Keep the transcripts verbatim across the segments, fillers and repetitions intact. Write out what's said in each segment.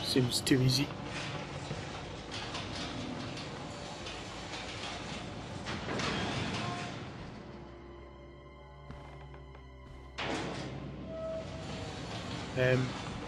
Seems too easy. Um,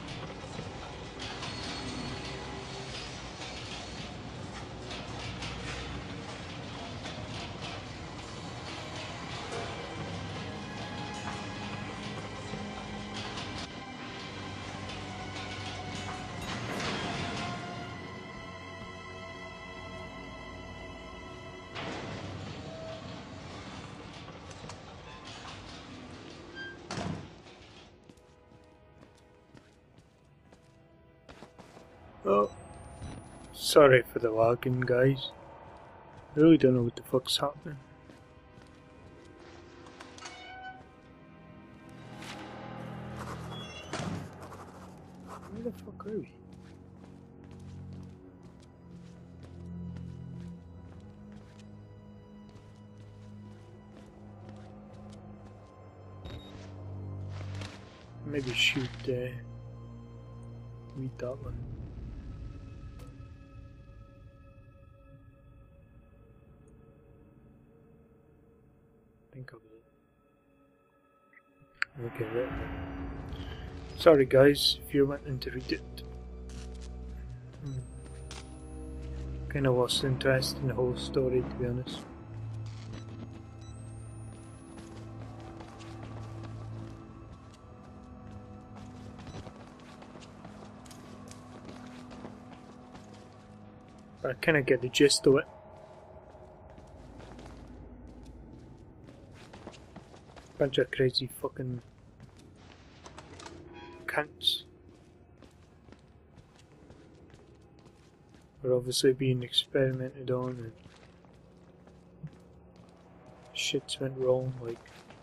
oh, sorry for the lagging, guys. I really don't know what the fuck's happening. Where the fuck are we? Maybe shoot uh, read that one. I think I will. Okay, right. Sorry guys, if you're wanting to read it. Hmm. Kind of lost interest in the whole story, to be honest. But I kind of get the gist of it. Bunch of crazy fucking cunts. We're obviously being experimented on and shit's went wrong, like.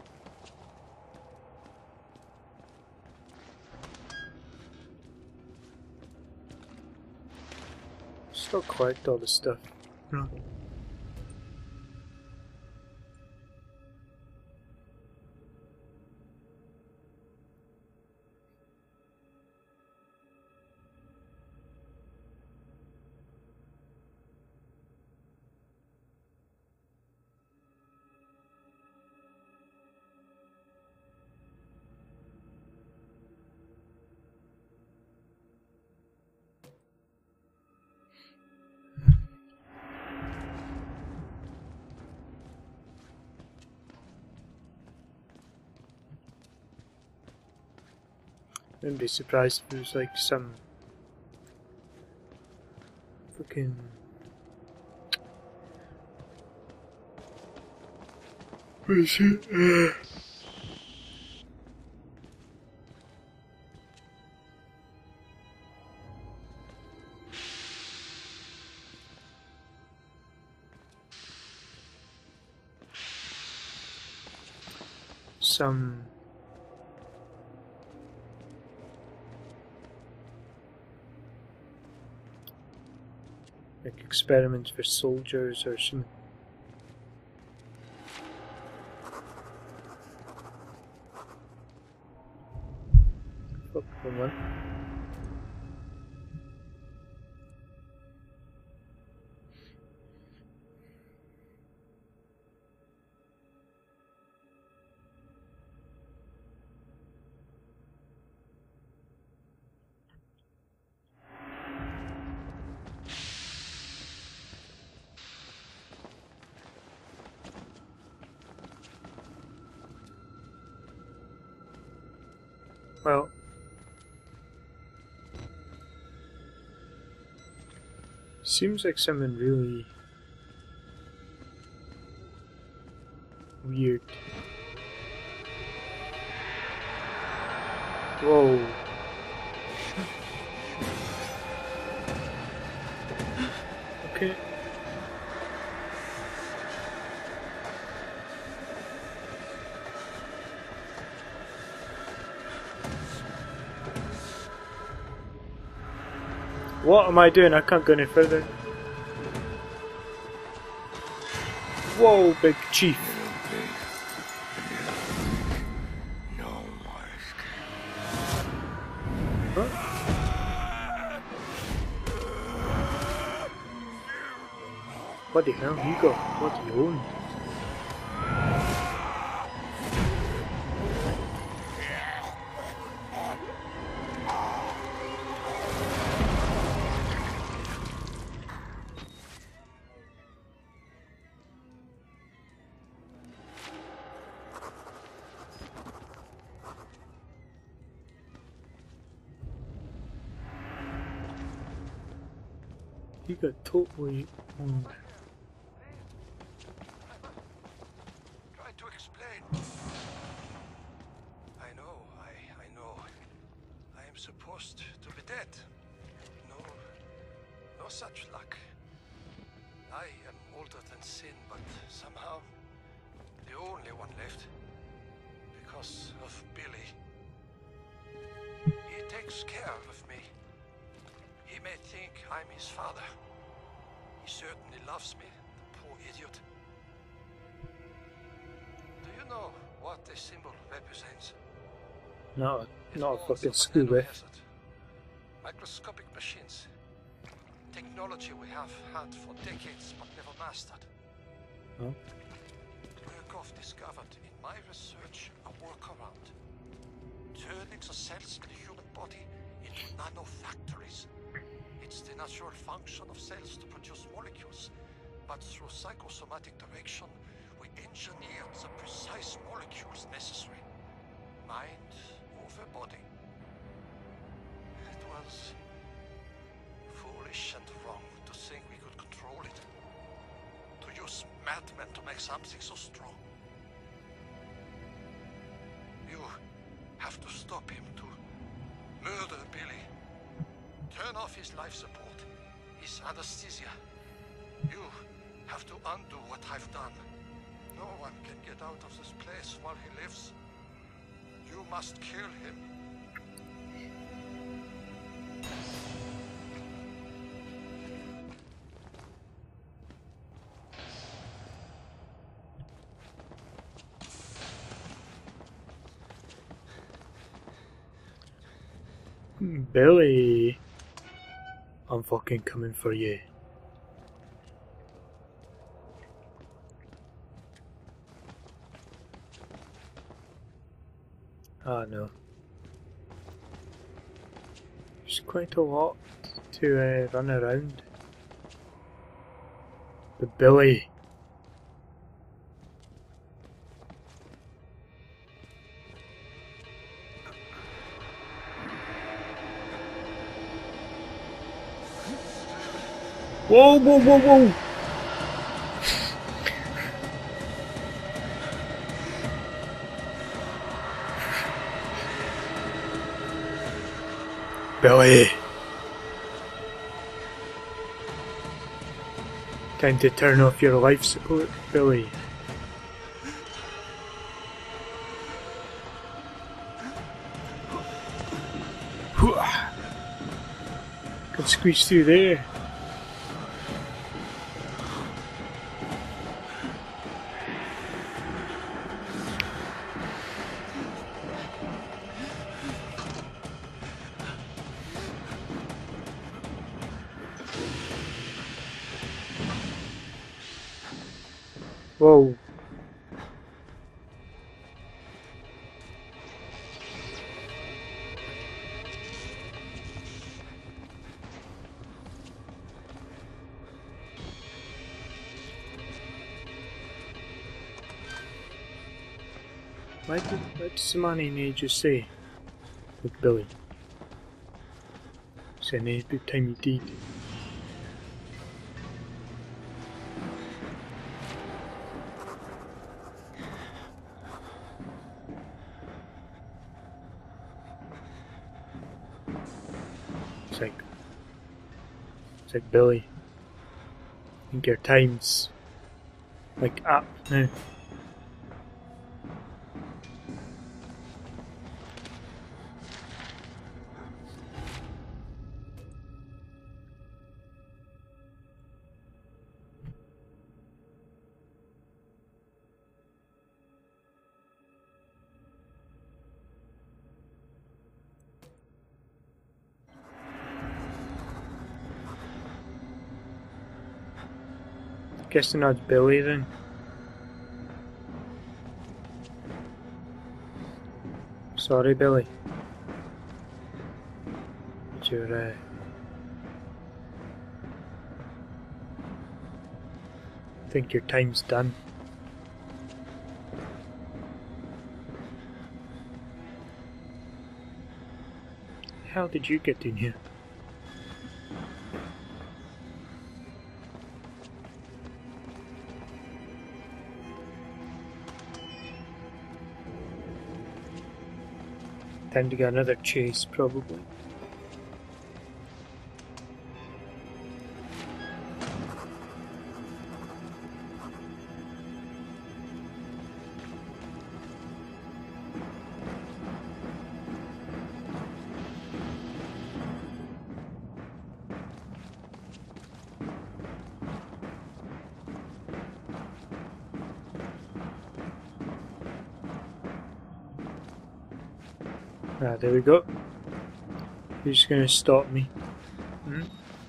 Still collect all this stuff. Hmm. Wouldn't be surprised if it was like some fucking what is it? Uh, some like experiments for soldiers or something. Fuck, wrong one. Well, seems like something really weird. Whoa. Okay. What am I doing? I can't go any further. Whoa, big chief. Huh? bloody hell, he got bloody owned. He got totally owned. Try to explain. I know, I I know. I am supposed to be dead. No no such luck. I am older than sin, but somehow the only one left. Because of Billy. He takes care of me. He may think I'm his father. He certainly loves me, the poor idiot. Do you know what this symbol represents? Not, It not a warns fucking of a school with. nanohazard. Microscopic machines. Technology we have had for decades but never mastered. Huh? Murkoff discovered in my research a workaround. Turning the cells in the human body into nanofactories. It's the natural function of cells to produce molecules, but through psychosomatic direction, we engineered the precise molecules necessary. Mind over body. It was foolish and wrong to think we could control it. To use madmen to make something so strong. You have to stop him, to murder Billy. Turn off his life support, his anesthesia. You have to undo what I've done. No one can get out of this place while he lives. You must kill him. Billy, I'm fucking coming for you. Ah, no. There's quite a lot to uh, run around. But Billy. Whoa, whoa, whoa, whoa! Billy! Time to turn off your life support, Billy. Could squeeze through there. Whoa. What did, what does Samani need to say with Billy? Saying it's about time you did. It's like, it's like Billy. I think your time's like up now. Guessing that's Billy then. Sorry, Billy. But you're, uh... I think your time's done. How did you get in here? Time to get another chase, probably. Ah, there we go. Who's gonna stop me? Hmm?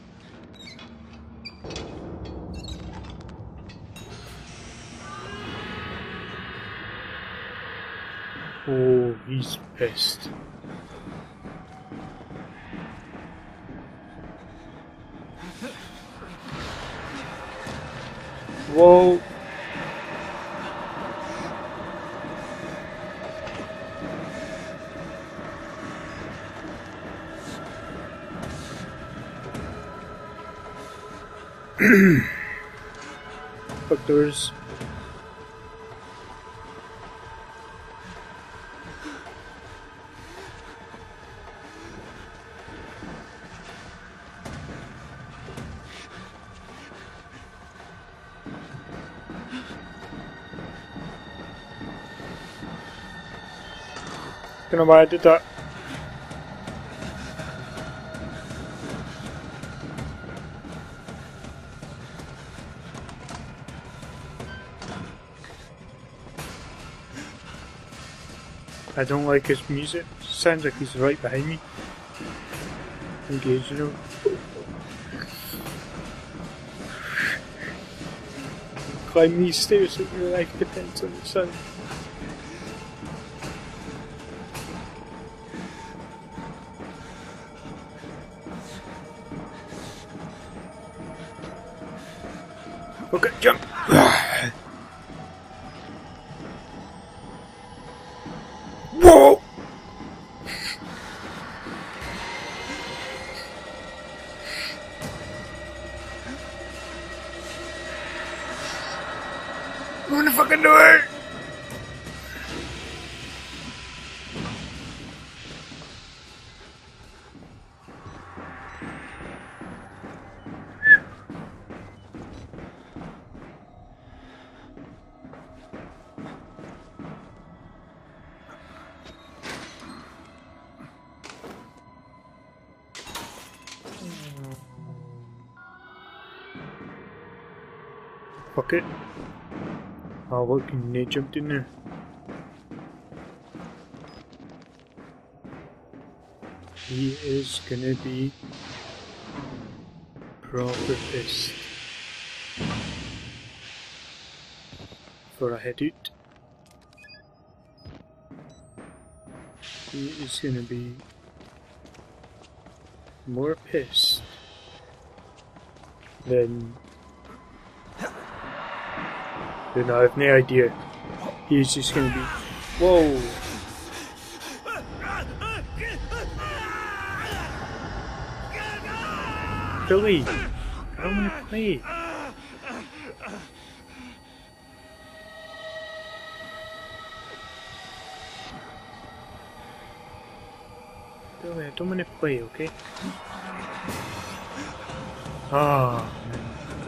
Oh, he's pissed. Whoa! Fuck doors. Don't know why I did that. I don't like his music. Sounds like he's right behind me. Engage, you know. Climb these stairs so your life depends on the sound. Okay, jump! Whoa! Open the fucking door! Fuck it. Oh, look, they jumped in there. He is gonna be proper pissed for a head out. He is gonna be more pissed than Then I have no idea. He's just gonna be. Whoa! Billy! I don't wanna play. Billy, I don't wanna play, okay? Ah, man.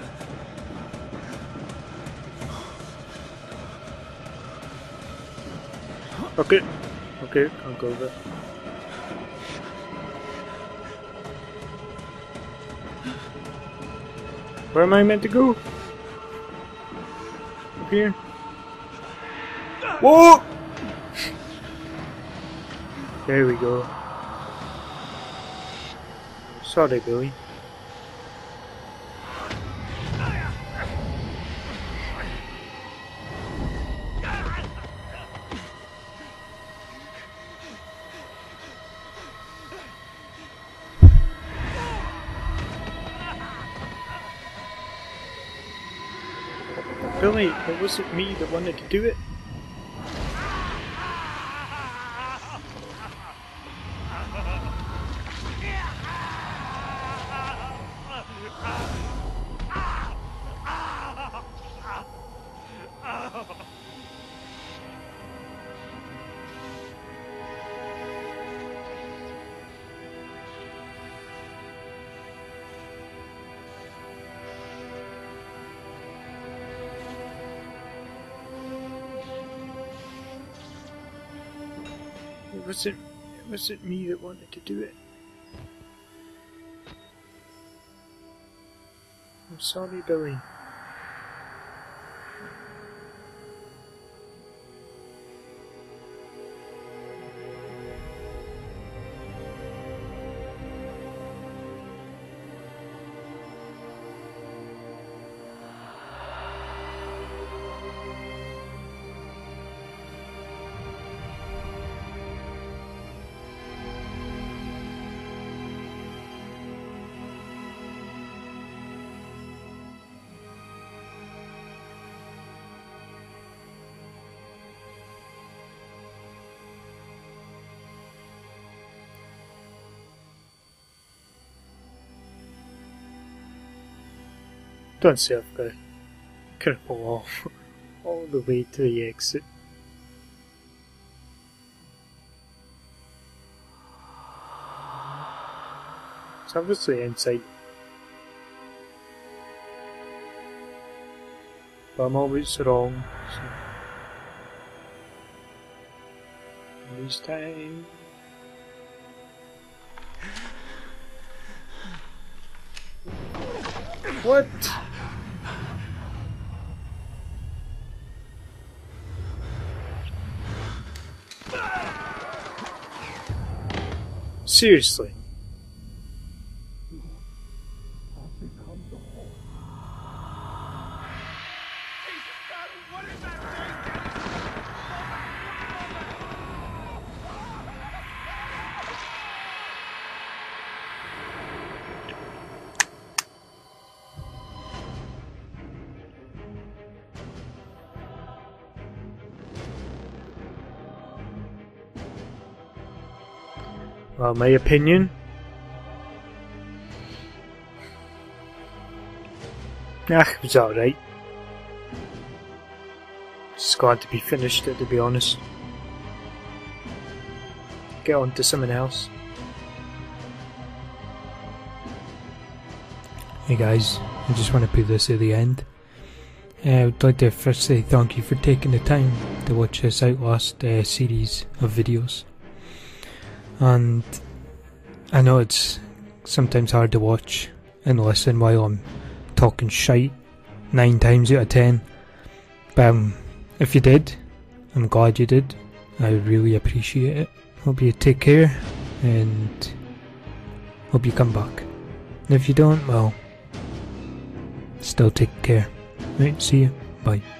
Okay, okay, I'll go there. Where am I meant to go? Up here? Whoa! There we go. Sorry, Billy. Billy, it wasn't me that wanted to do it. It wasn't, it wasn't me that wanted to do it. I'm sorry, Billy. Don't say I've got to cripple off all the way to the exit. It's obviously inside. But I'm always wrong, so lose time. What? Seriously. Well, my opinion, ah, it was alright. Just glad to be finished it, to be honest. Get on to something else. Hey guys, I just want to put this at the end. Uh, I would like to first say thank you for taking the time to watch this Outlast uh, series of videos. And I know it's sometimes hard to watch and listen while I'm talking shite nine times out of ten. But um, if you did, I'm glad you did. I really appreciate it. Hope you take care and hope you come back. And if you don't, well, still take care. Right, see you. Bye.